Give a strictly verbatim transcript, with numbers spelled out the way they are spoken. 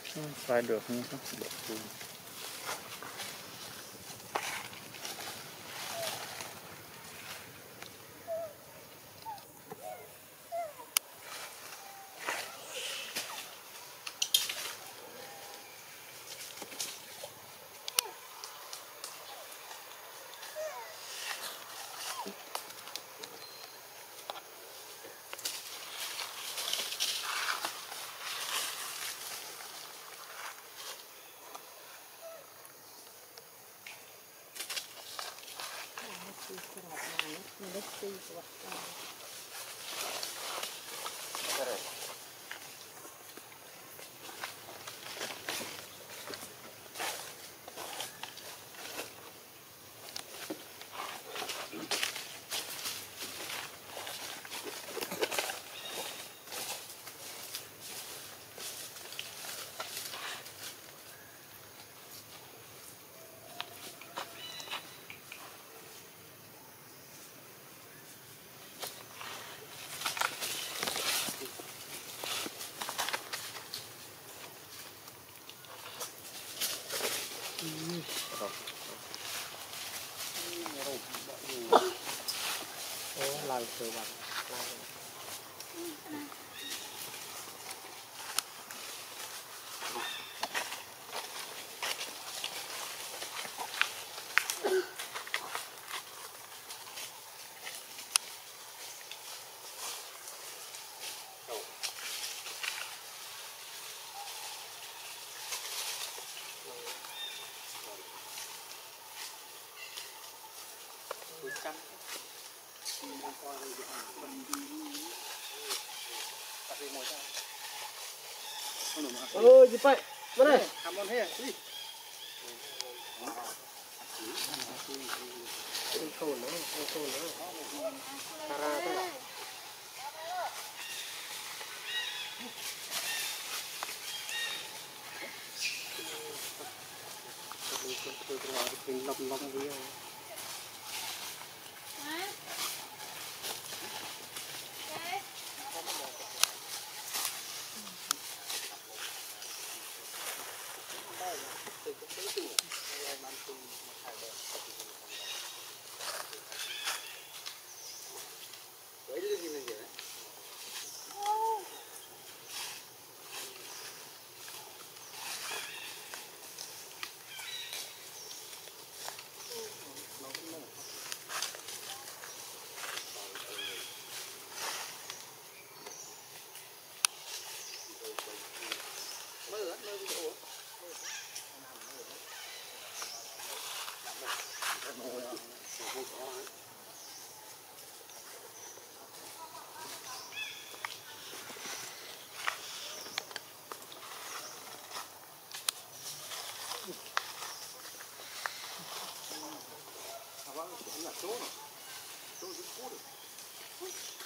Phải được không? Được. Làm từ bằng trăm ôi gì vậy bên đây làm con thế đi không thôn nữa không thôn nữa ra thôi tôi tôi nói cái lông lông đi chỗ này chỗ rất cũ rồi